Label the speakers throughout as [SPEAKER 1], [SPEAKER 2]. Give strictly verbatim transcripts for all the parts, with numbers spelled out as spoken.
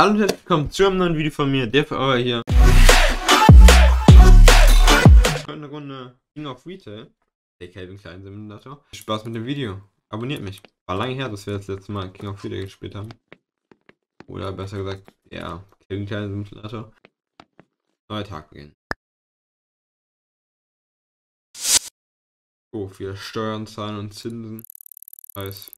[SPEAKER 1] Hallo und herzlich willkommen zu einem neuen Video von mir, der für euch hier. Eine Runde King of Retail, der Calvin Klein Simulator. Viel Spaß mit dem Video. Abonniert mich. War lange her, dass wir das letzte Mal King of Retail gespielt haben. Oder besser gesagt, ja, Calvin Klein Simulator. Neuer Tag beginnen. So, viele Steuern zahlen und Zinsen. Heißt.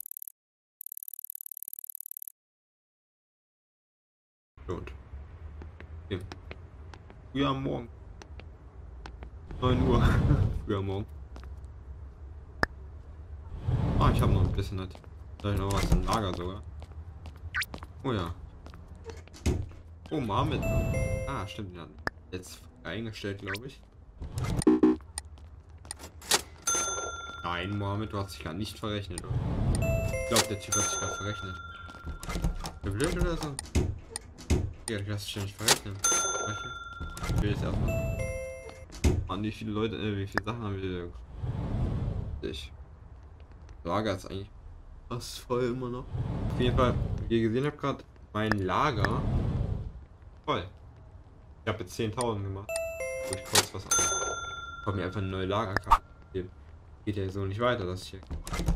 [SPEAKER 1] Lohnt. Okay. Früh am Morgen. neun Uhr. Früh am Morgen. Ah, ich habe noch ein bisschen. Halt. Da ich noch was im Lager sogar. Oh ja. Oh, Mohammed. Ah, stimmt. Ja. Jetzt eingestellt, glaube ich. Nein, Mohammed, du hast dich gerade nicht verrechnet, oder? Ich glaube, der Typ hat sich gerade verrechnet. Der blöd oder so? Ja, du hast dich ja nicht verrechnen. Ich will jetzt erstmal. Mann, wie viele Leute, äh, wie viele Sachen haben wir da? Ich. Lager ist eigentlich fast voll immer noch. Auf jeden Fall, wie ihr gesehen habt gerade, mein Lager voll. Ich habe jetzt zehntausend gemacht. Wo ich kurz was an. Ich habe mir einfach eine neue Lagerkarte gegeben. Geht ja so nicht weiter, das hier.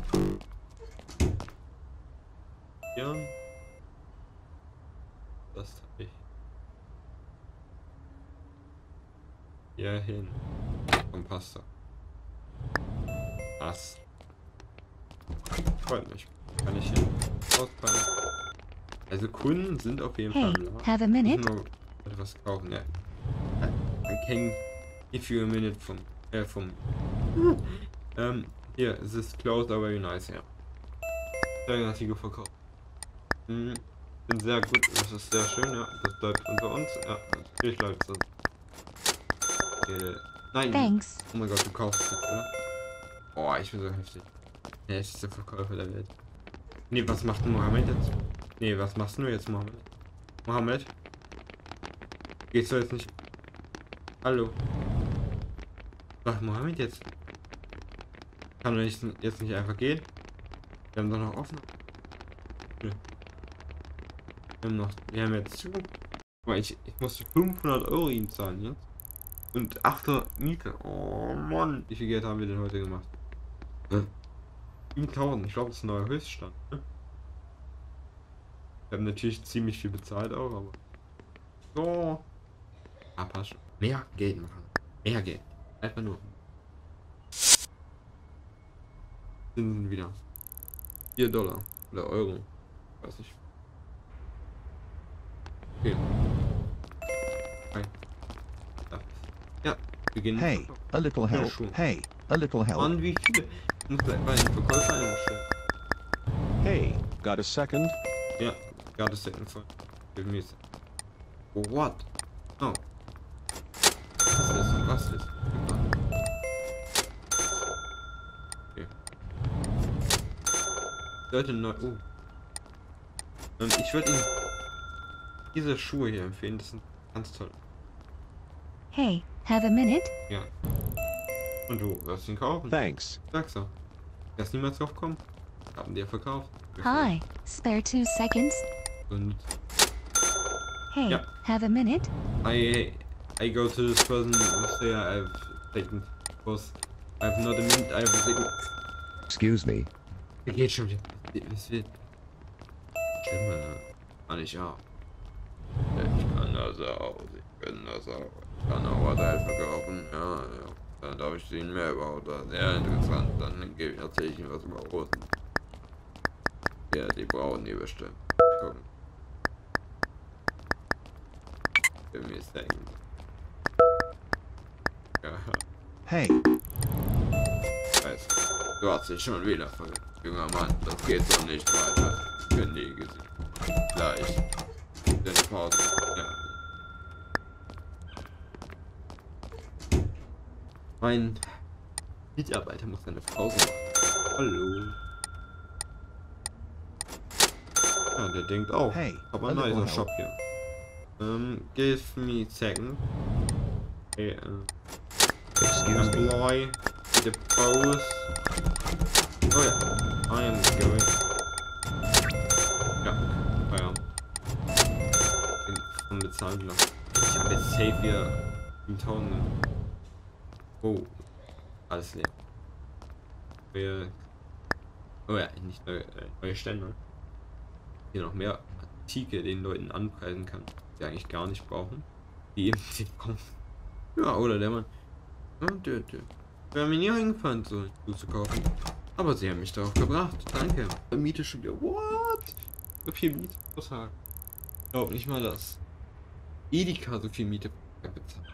[SPEAKER 1] Ja. Das habe ich. Hier hin. Komm, passt da. Was? Freut mich. Kann ich hier ausfallen. Also Kunden sind auf jeden
[SPEAKER 2] Hey,
[SPEAKER 1] Fall im Lager.
[SPEAKER 2] have a minute?
[SPEAKER 1] Nur etwas kaufen, ja. I can give you a minute vom äh vom ähm hier, es ist closed, aber very nice, ja. Sehr Artikel verkauft. Hm, bin sehr gut, das ist sehr schön, ja. Das bleibt unter uns. Ja, natürlich bleibt es. Äh, nein.
[SPEAKER 2] Thanks.
[SPEAKER 1] Oh mein Gott, du kaufst es, oder? Oh, ich bin so heftig. Der hässlichste Verkäufer der Welt. Nee, was macht denn Mohammed jetzt? Nee, was machst du jetzt, Mohammed? Mohammed? Gehst du jetzt nicht? Hallo? Was macht Mohammed jetzt? Kann er nicht, jetzt nicht einfach gehen? Wir haben doch noch offen. Nö. Wir haben noch, wir haben jetzt zu. Ich, ich musste fünfhundert Euro ihm zahlen jetzt. Und achthundert Miete. Oh Mann. Wie viel Geld haben wir denn heute gemacht? siebentausend. Ich glaube, das ist ein neuer Höchststand. Ne? Wir haben natürlich ziemlich viel bezahlt auch, aber. So. Ah, passt schon. Mehr Geld machen. Mehr Geld. Einfach nur. Zinsen wieder. vier Dollar. Oder Euro. Weiß nicht. Okay. Okay. Ja, wir gehen.
[SPEAKER 3] Hey, a little help.
[SPEAKER 1] Schuhe.
[SPEAKER 3] Hey, a little help.
[SPEAKER 1] Mann, wie viele? Ich muss gleich bei den Verkäufer einstellen.
[SPEAKER 3] Hey, got a second?
[SPEAKER 1] Ja, got a second for. Give me a second. Oh, what? Oh. Was ist? Was ist? Okay. Leute, neu. Oh. Ähm, ich würde Ihnen diese Schuhe hier empfehlen. Das sind ganz toll.
[SPEAKER 2] Hey, have a minute?
[SPEAKER 1] Ja. Und du wirst ihn kaufen.
[SPEAKER 3] Thanks.
[SPEAKER 1] Sag so. Erst niemals drauf kommen. Haben die ja verkauft.
[SPEAKER 2] Hi, spare two seconds?
[SPEAKER 1] Und
[SPEAKER 2] Hey,
[SPEAKER 1] Yeah.
[SPEAKER 2] have a minute?
[SPEAKER 1] I I go to this person and say I've taken because I've not a minute, I've taken.
[SPEAKER 3] Excuse me.
[SPEAKER 1] Er geht schon wieder. Es wird schlimmer. Kann ich auch. Ich kann das auch. Ich kann das auch. Ich kann auch was halt verkaufen. Ja, ja. Dann darf ich sehen mehr über das. Sehr interessant. Dann gebe ich erzähle ich Ihnen was über Rosen. Ja, die brauchen die bestimmt. Gucken. Für mich denken. Ja.
[SPEAKER 3] Hey,
[SPEAKER 1] Weiß. Du hast dich schon wieder verletzt, junger Mann. Das geht so nicht weiter. Kündige sie. Gleich. Denn Pause. Ja. Mein Mitarbeiter muss eine Pause machen. Hallo. Ja, der denkt auch.
[SPEAKER 3] Hey,
[SPEAKER 1] Aber
[SPEAKER 3] a
[SPEAKER 1] ein
[SPEAKER 3] little
[SPEAKER 1] nicer Shop
[SPEAKER 3] help.
[SPEAKER 1] hier. Um, give me a second. Okay, uh,
[SPEAKER 3] excuse me.
[SPEAKER 1] employ the pose. Oh yeah, I am going. Ja, Feierabend. davon bezahlen lassen. Ich habe jetzt safe hier siebentausend. Oh. Alles leer. Neue, oh ja, nicht neue, äh, neue Stände. Hier noch mehr Artikel den Leuten anpreisen kann, die eigentlich gar nicht brauchen. Die eben sie brauchen. Ja, oder der Mann. Ja, der, der. Wäre mir nie eingefallen, so zu kaufen. Aber sie haben mich darauf gebracht. Danke. Miete schon wieder. What? So viel Miete pro Tag. Ich glaube nicht mal das. Edeka so viel Miete pro Tag bezahlt.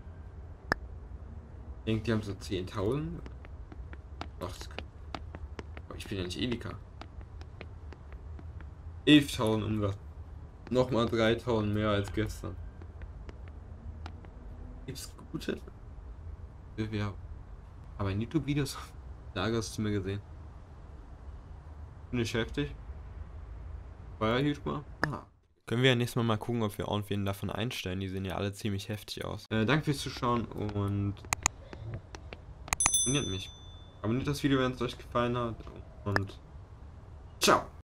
[SPEAKER 1] Ich denke, die haben so zehntausend. Ach, das kann... Aber ich bin ja nicht Edeka. elftausend Umsatz. Nochmal dreitausend mehr als gestern. Gibt's gute Bewerbung? Aber in YouTube-Videos Lager hast du mir gesehen. Nicht heftig. War ja YouTuber. Ah. Können wir ja nächstes Mal mal gucken, ob wir irgendwen davon einstellen. Die sehen ja alle ziemlich heftig aus. Äh, danke fürs Zuschauen und abonniert mich. Abonniert das Video, wenn es euch gefallen hat. Und ciao!